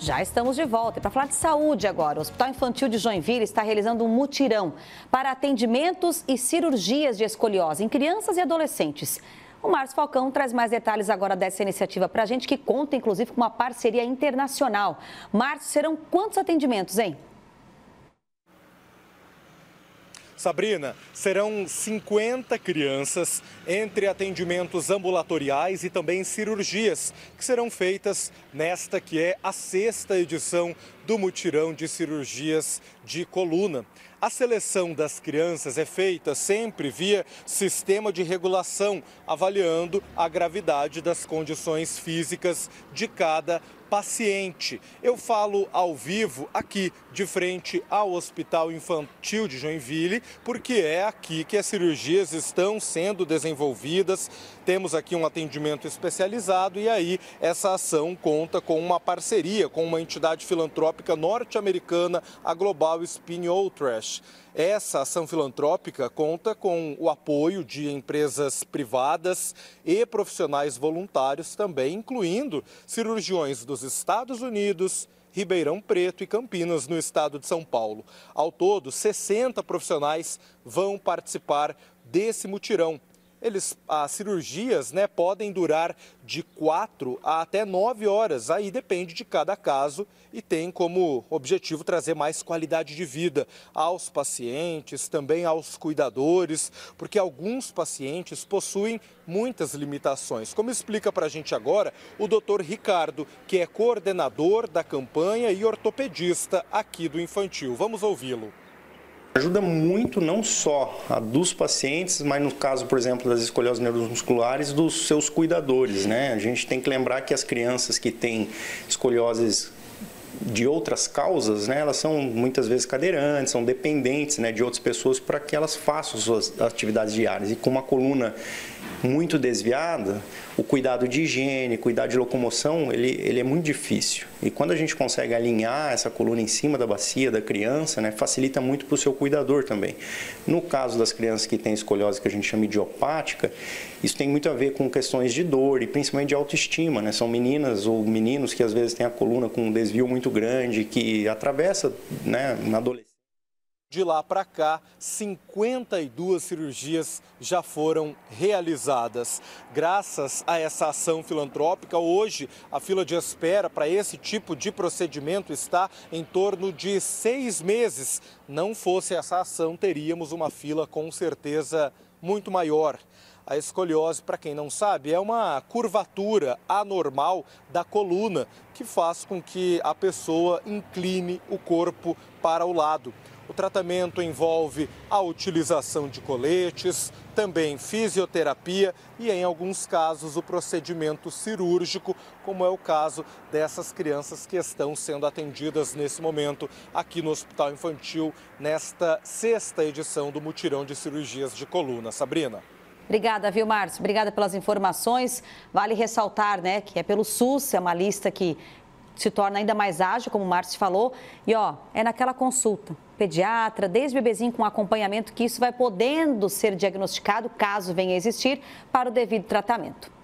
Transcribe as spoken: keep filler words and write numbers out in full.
Já estamos de volta. E para falar de saúde agora, o Hospital Infantil de Joinville está realizando um mutirão para atendimentos e cirurgias de escoliose em crianças e adolescentes. O Márcio Falcão traz mais detalhes agora dessa iniciativa para a gente, que conta inclusive com uma parceria internacional. Márcio, serão quantos atendimentos, hein? Sabrina, serão cinquenta crianças entre atendimentos ambulatoriais e também cirurgias que serão feitas nesta que é a sexta edição do mutirão de cirurgias de coluna. A seleção das crianças é feita sempre via sistema de regulação, avaliando a gravidade das condições físicas de cada paciente. Eu falo ao vivo aqui de frente ao Hospital Infantil de Joinville, porque é aqui que as cirurgias estão sendo desenvolvidas. Temos aqui um atendimento especializado e aí essa ação conta com uma parceria com uma entidade filantrópica norte-americana, a Global Spin Outreach. Essa ação filantrópica conta com o apoio de empresas privadas e profissionais voluntários também, incluindo cirurgiões dos Estados Unidos, Ribeirão Preto e Campinas, no estado de São Paulo. Ao todo, sessenta profissionais vão participar desse mutirão. Eles, as cirurgias, né, podem durar de quatro a até nove horas, aí depende de cada caso e tem como objetivo trazer mais qualidade de vida aos pacientes, também aos cuidadores, porque alguns pacientes possuem muitas limitações, como explica para a gente agora o doutor Ricardo, que é coordenador da campanha e ortopedista aqui do Infantil. Vamos ouvi-lo. Ajuda muito não só a dos pacientes, mas no caso, por exemplo, das escolioses neuromusculares, dos seus cuidadores, né? A gente tem que lembrar que as crianças que têm escolioses de outras causas, né, elas são muitas vezes cadeirantes, são dependentes, né, de outras pessoas para que elas façam suas atividades diárias. E com uma coluna muito desviada, o cuidado de higiene, cuidado de locomoção, ele, ele é muito difícil. E quando a gente consegue alinhar essa coluna em cima da bacia da criança, né, facilita muito para o seu cuidador também. No caso das crianças que têm escoliose, que a gente chama idiopática, isso tem muito a ver com questões de dor e principalmente de autoestima, né? São meninas ou meninos que às vezes têm a coluna com um desvio muito grande, que atravessa, né, na adolescência. De lá para cá, cinquenta e duas cirurgias já foram realizadas. Graças a essa ação filantrópica, hoje a fila de espera para esse tipo de procedimento está em torno de seis meses. Não fosse essa ação, teríamos uma fila com certeza muito maior. A escoliose, para quem não sabe, é uma curvatura anormal da coluna que faz com que a pessoa incline o corpo para o lado. O tratamento envolve a utilização de coletes, também fisioterapia e, em alguns casos, o procedimento cirúrgico, como é o caso dessas crianças que estão sendo atendidas nesse momento aqui no Hospital Infantil, nesta sexta edição do Mutirão de Cirurgias de Coluna. Sabrina. Obrigada, viu, Márcio? Obrigada pelas informações. Vale ressaltar, né, que é pelo SUS, é uma lista que se torna ainda mais ágil, como o Márcio falou. E, ó, é naquela consulta, pediatra, desde bebezinho com acompanhamento, que isso vai podendo ser diagnosticado, caso venha a existir, para o devido tratamento.